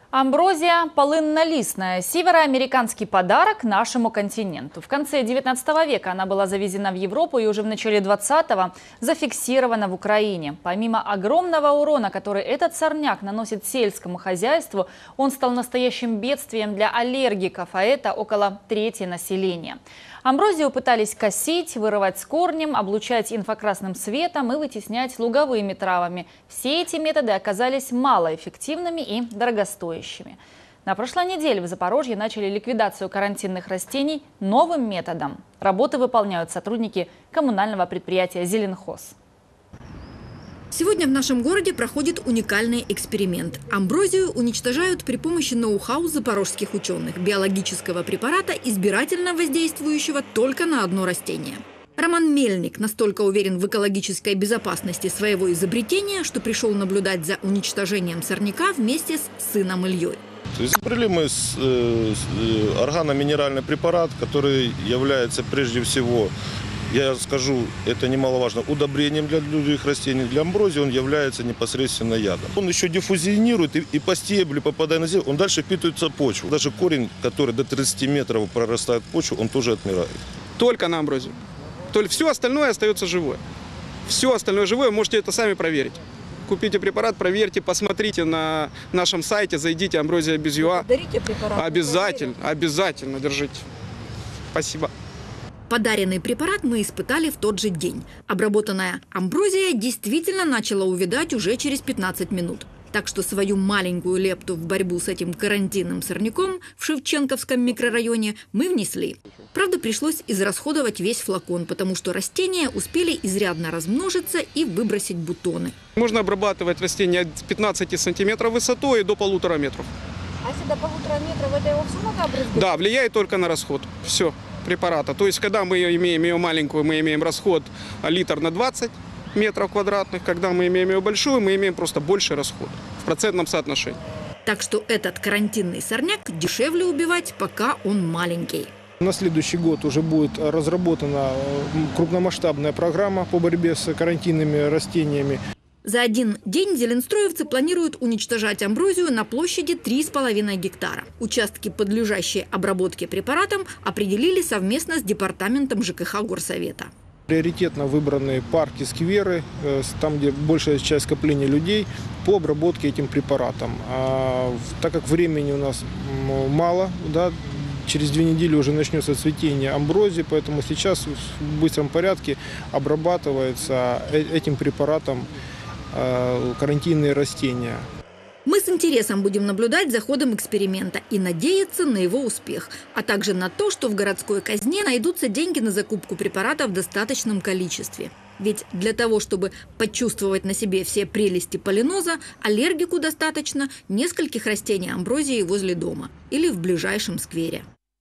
Амброзия полыннолистная – североамериканский подарок нашему континенту. В конце 19 века она была завезена в Европу и уже в начале 20-го зафиксирована в Украине. Помимо огромного урона, который этот сорняк наносит сельскому хозяйству, он стал настоящим бедствием для аллергиков, а это около трети населения. Амброзию пытались косить, вырывать с корнем, облучать инфракрасным светом и вытеснять луговыми травами. Все эти методы оказались малоэффективными и дорогостоящими. На прошлой неделе в Запорожье начали ликвидацию карантинных растений новым методом. Работы выполняют сотрудники коммунального предприятия «Зеленхоз». Сегодня в нашем городе проходит уникальный эксперимент. Амброзию уничтожают при помощи ноу-хау запорожских ученых – биологического препарата, избирательно воздействующего только на одно растение. Роман Мельник настолько уверен в экологической безопасности своего изобретения, что пришел наблюдать за уничтожением сорняка вместе с сыном Ильей. Изобрели мы органоминеральный препарат, который является прежде всего, я скажу, это немаловажно, удобрением для других растений. Для амброзии он является непосредственно ядом. Он еще диффузионирует и по стеблю, попадая на землю, он дальше впитывается в почву. Даже корень, который до 30 метров прорастает в почву, он тоже отмирает. Только на амброзию. Только все остальное остается живое. Все остальное живое, можете это сами проверить. Купите препарат, проверьте, посмотрите на нашем сайте, зайдите Ambrosia без ЮА. Дарите препарат. Обязательно держите. Спасибо. Подаренный препарат мы испытали в тот же день. Обработанная амброзия действительно начала увядать уже через 15 минут. Так что свою маленькую лепту в борьбу с этим карантинным сорняком в Шевченковском микрорайоне мы внесли. Правда, пришлось израсходовать весь флакон, потому что растения успели изрядно размножиться и выбросить бутоны. Можно обрабатывать растения от 15 сантиметров высотой до 1,5 метра. А если до 1,5 метра, это его все надо обрызгать? Да, влияет только на расход. Все. Препарата. То есть, когда мы имеем ее маленькую, мы имеем расход литр на 20 метров квадратных. Когда мы имеем ее большую, мы имеем просто больший расход в процентном соотношении. Так что этот карантинный сорняк дешевле убивать, пока он маленький. На следующий год уже будет разработана крупномасштабная программа по борьбе с карантинными растениями. За один день зеленстроевцы планируют уничтожать амброзию на площади 3,5 гектара. Участки, подлежащие обработке препаратом, определили совместно с департаментом ЖКХ Горсовета. Приоритетно выбраны парки, скверы, там, где большая часть скопления людей, по обработке этим препаратом. Так как времени у нас мало, да, через 2 недели уже начнется цветение амброзии, поэтому сейчас в быстром порядке обрабатывается этим препаратом карантинные растения. Мы с интересом будем наблюдать за ходом эксперимента и надеяться на его успех, а также на то, что в городской казне найдутся деньги на закупку препарата в достаточном количестве. Ведь для того, чтобы почувствовать на себе все прелести полиноза, аллергику достаточно нескольких растений амброзии возле дома или в ближайшем сквере.